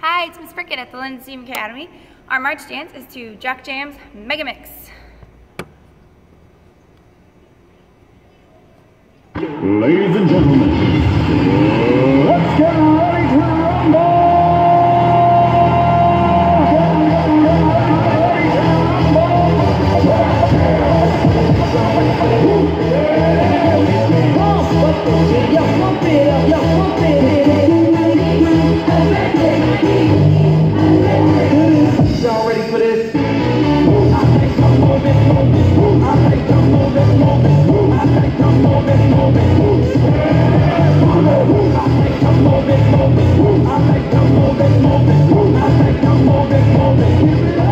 Hi, it's Miss Prickett at the Lynn Steam Academy. Our march dance is to Jock Jam's Megamix. Ladies and gentlemen, let's get ready to rumble! Y'all ready for this? I think I'm moving. I think I'm moving. I think I'm moving. I think I'm moving. I think I'm moving. I think I'm moving.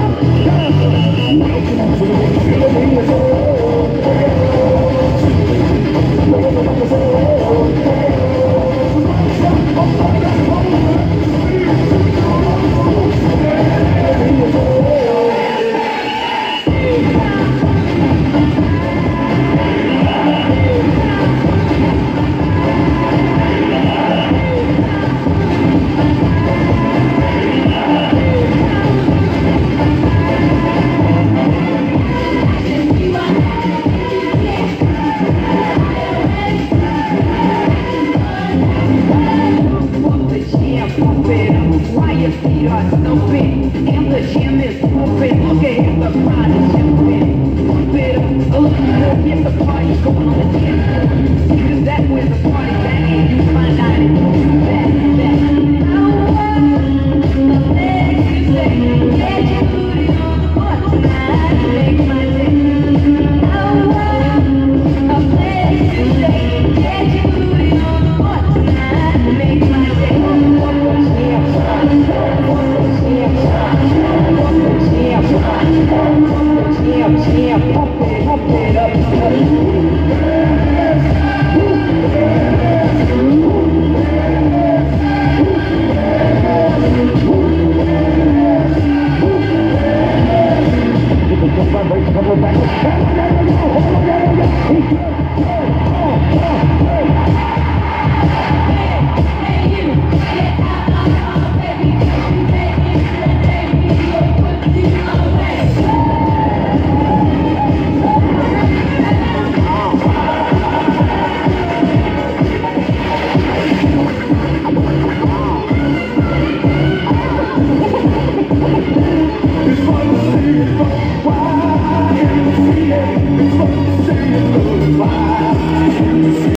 Why your feet are so big, and the gym is pumping. Look at the crowd is jumping. Pump it up, get the party going on the dance floor. Because that's where the party